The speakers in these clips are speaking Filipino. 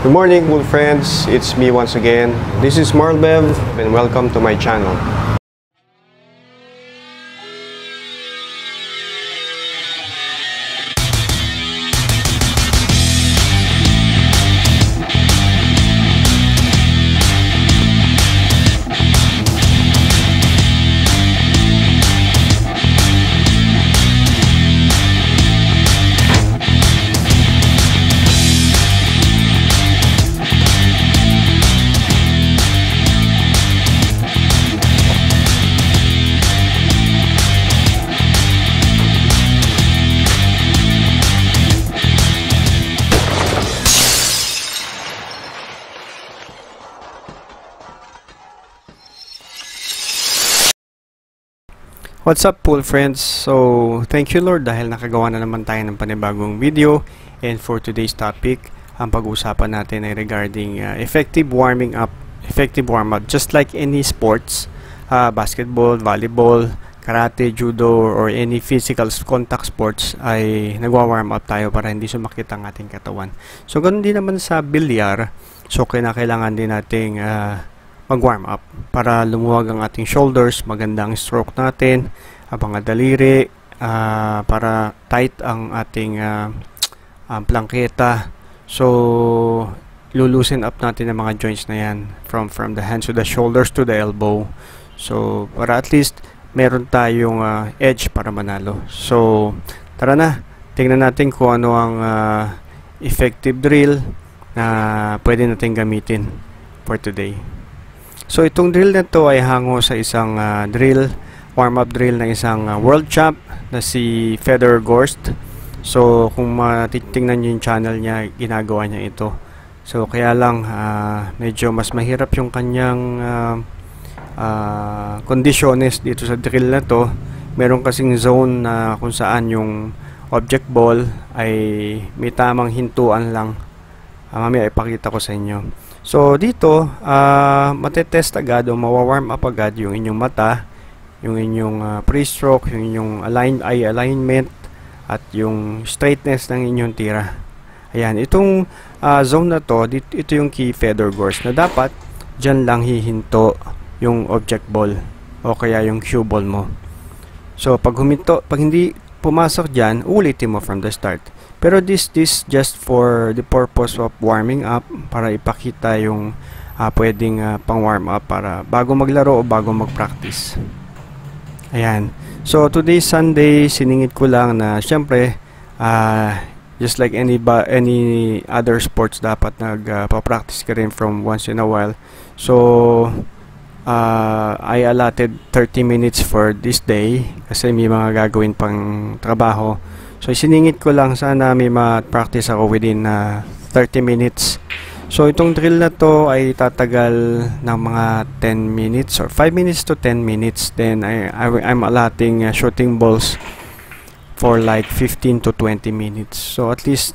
Good morning, cool friends. It's me once again. This is Marlbev and welcome to my channel. What's up, pool friends? So, thank you Lord dahil nakagawa na naman tayo ng panibagong video. And for today's topic, ang pag-uusapan natin ay regarding effective warm-up. Just like any sports, basketball, volleyball, karate, judo, or any physical contact sports ay nagwa-warm up tayo para hindi sumakit ang ating katawan. So, ganun din naman sa bilyar. So, kailangan din nating mag-warm up para lumuwag ang ating shoulders, maganda ang stroke natin, ang mga daliri, para tight ang ating plangketa. So, lulusen up natin ang mga joints na yan from the hands to the shoulders to the elbow. So, para at least meron tayong edge para manalo. So, tara na, tingnan natin kung ano ang effective drill na pwede natin gamitin for today. So, itong drill na to ay hango sa isang warm-up drill ng isang world champ na si Fedor Gorst. So, kung matitingnan nyo yung channel niya, ginagawa niya ito. So, kaya lang, medyo mas mahirap yung kanyang kondisyones dito sa drill na to. Meron kasing zone na kung saan yung object ball ay may tamang hintuan lang. Mamaya ipakita ko sa inyo. So, dito, matetest agad o mawa-warm up agad yung inyong mata, yung inyong pre-stroke, yung inyong eye alignment, at yung straightness ng inyong tira. Ayan, itong zone na to, ito yung key Fedor Gorst na dapat dyan lang hihinto yung object ball o kaya yung cue ball mo. So, pag hindi pumasok dyan, ulitin mo from the start. Pero this just for the purpose of warming up, para ipakita yung pwedeng pang warm up para bago maglaro o bago mag-practice. Ayan. So today Sunday, siningit ko lang na syempre just like any other sports, dapat nagpa-practice ka rin from once in a while. So I allotted 30 minutes for this day kasi may mga gagawin pang trabaho. So, isiningit ko lang, sana may ma-practice ako within 30 minutes. So, itong drill na to ay tatagal ng mga 10 minutes or 5 minutes to 10 minutes. Then, I'm allotting shooting balls for like 15 to 20 minutes. So, at least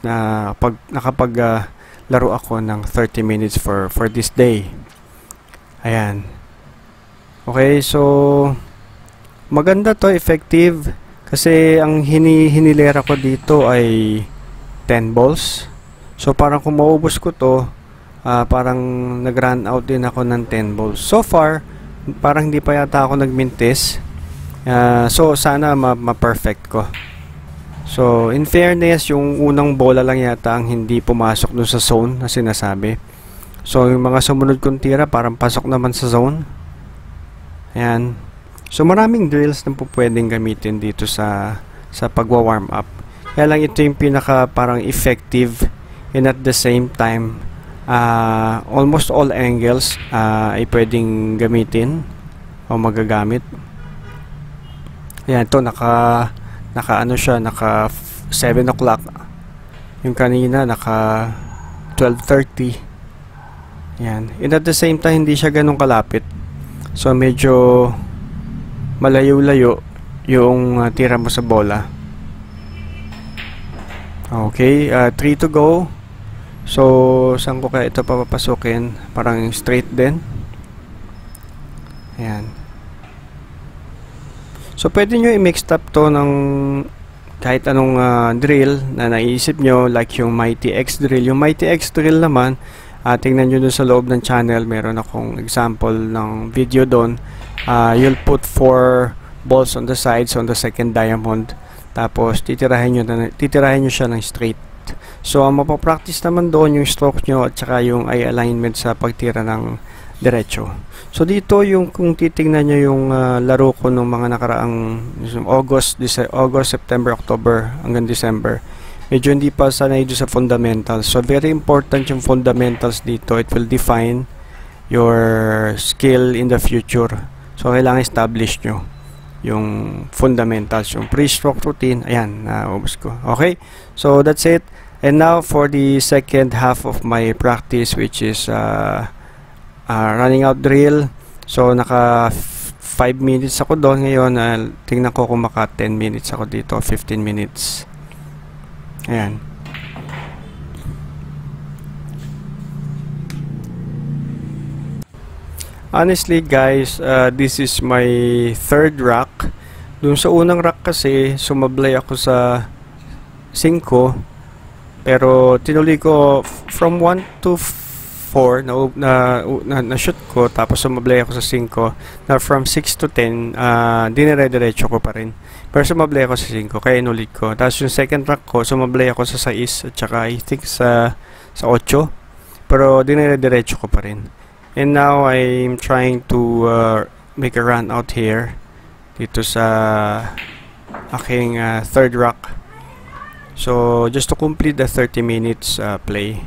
nakapag-laro ako ng 30 minutes for this day. Ayan. Okay, so maganda to, effective. Kasi ang hinilera ko dito ay 10 balls. So parang kung maubos ko to, parang nag-run out din ako ng 10 balls. So far, parang hindi pa yata ako nagmintis. So sana ma-perfect ko. So in fairness, yung unang bola lang yata ang hindi pumasok dun sa zone na sinasabi. So yung mga sumunod kong tira parang pasok naman sa zone. Ayan. So, maraming drills na po pwedeng gamitin dito sa pagwa-warm up. Kaya lang ito yung pinaka parang effective, and at the same time, almost all angles ay pwedeng gamitin o magagamit. Ayan, ito naka 7 o'clock. Yung kanina naka 12:30. Ayan. And at the same time, hindi siya ganun kalapit. So, medyo malayo-layo yung tira mo sa bola. Okay, 3 to go. So, saan ko kaya ito papapasukin? Parang straight din. Ayan. So, pwede nyo i-mix up to ng kahit anong drill na naisip nyo, like yung Mighty X drill. Yung Mighty X drill naman, tingnan nyo dun sa loob ng channel, meron akong example ng video doon. You'll put 4 balls on the sides on the second diamond, tapos titirahin nyo siya ng straight. So ang mapapractice naman doon yung stroke nyo at saka yung eye alignment sa pagtira ng diretso. So dito yung kung titingnan nyo yung laro ko nung mga nakaraang August, September, October hanggang December, medyo hindi pa sanay doon sa fundamentals. So very important yung fundamentals dito. It will define your skill in the future. So kailangan establish nyo yung fundamentals, yung pre-stroke routine. Ayan, naubos ko. Okay, so that's it. And now for the second half of my practice, which is running out drill. So naka 5 minutes ako doon ngayon. Tingnan ko kung maka 10 minutes ako dito, 15 minutes. Ayan. Honestly guys, this is my third rack. Doon sa unang rack kasi sumablay ako sa 5, pero tinuloy ko from 1 to 4 na shoot ko, tapos sumablay ako sa 5. Na from 6 to 10 dinire-diretso ko pa rin, pero sumablay ako sa 5 kaya inulit ko. Tapos yung second rack ko sumablay ako sa 6 at saka I think sa 8, pero dinire-diretso ko pa rin. And now I'm trying to make a run out here dito sa aking third rack. So just to complete the 30 minutes play.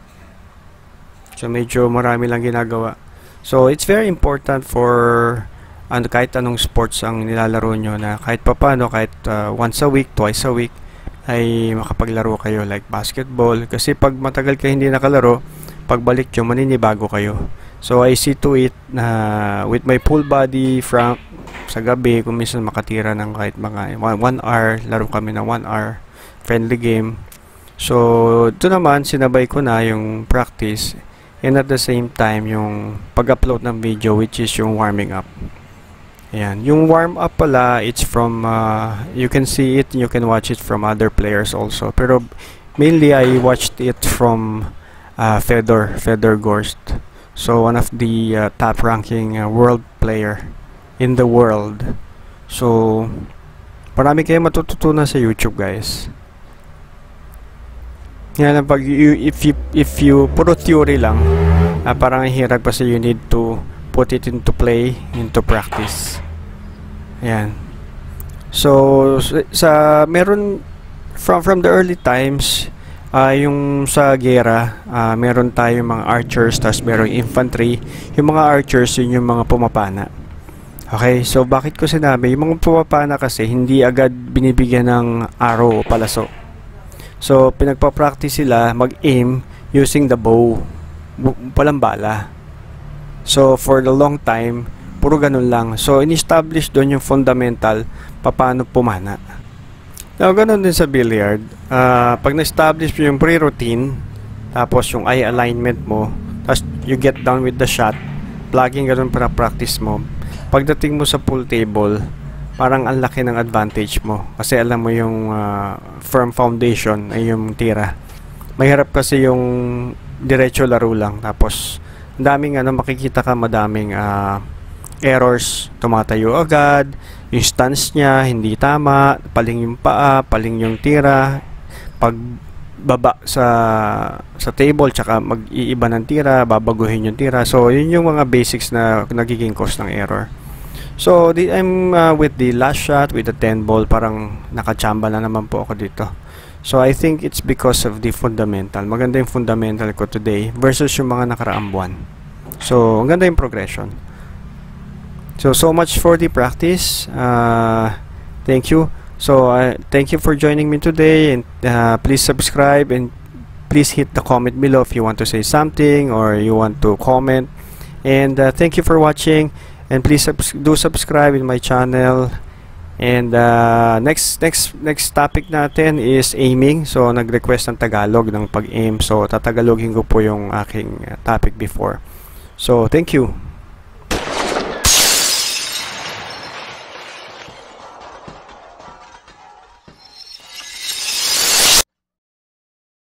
So medyo marami lang ginagawa. So it's very important for kahit anong sports ang nilalaro nyo, na kahit papano, kahit once a week, twice a week ay makapaglaro kayo, like basketball. Kasi pag matagal kayo hindi nakalaro, pagbalik nyo maninibago kayo. So I see to it na with my full body Frank, sa gabi kung minsan makatira ng kahit mga 1 hour, laro kami ng 1 hour friendly game. So ito naman sinabay ko na yung practice, and at the same time yung pag-upload ng video, which is yung warming up. Ayan, yung warm up pala, it's from you can see it, you can watch it from other players also, pero mainly I watched it from Fedor Gorst. So one of the top ranking world player in the world. So marami kayong matututunan sa YouTube guys. Yan, pag if you puro theory lang, parang hirap kasi you need to put it into play, into practice. Ayan. So sa meron from the early times, yung sa gera, meron tayong mga archers, tas meron infantry. Yung mga archers, yun yung mga pumapana. Okay, so bakit ko sinabi yung mga pumapana? Kasi hindi agad binibigyan ng arrow o palaso. So pinagpa-practice sila mag-aim using the bow, palang bala. So for the long time, puro ganun lang. So in-establish doon yung fundamental paano pumana. Now, ganun din sa billiard. Pag na-establish mo yung pre-routine, tapos yung eye alignment mo, tapos you get down with the shot, plugging ganun para practice mo. Pagdating mo sa pool table, parang ang laki ng advantage mo. Kasi alam mo yung firm foundation ay yung tira. Mahirap kasi yung diretso laro lang. Tapos, ang daming makikita ka, madaming errors, tumatayo agad, yung stance niya hindi tama, paling yung paa, paling yung tira, pag baba sa table, tsaka mag-iiba ng tira, babaguhin yung tira. So yun yung mga basics na nagiging cause ng error. So I'm with the last shot with the 10 ball, parang nakachamba na naman po ako dito. So I think it's because of the fundamental. Maganda yung fundamental ko today versus yung mga nakaraang buwan. So ang ganda yung progression. So much for the practice. Thank you. So thank you for joining me today, and please subscribe, and please hit the comment below if you want to say something or you want to comment. And thank you for watching, and please do subscribe in my channel. And next topic natin is aiming. So nag-request ng Tagalog ng pag-aim. So tatagalogin ko po yung aking topic before. So thank you.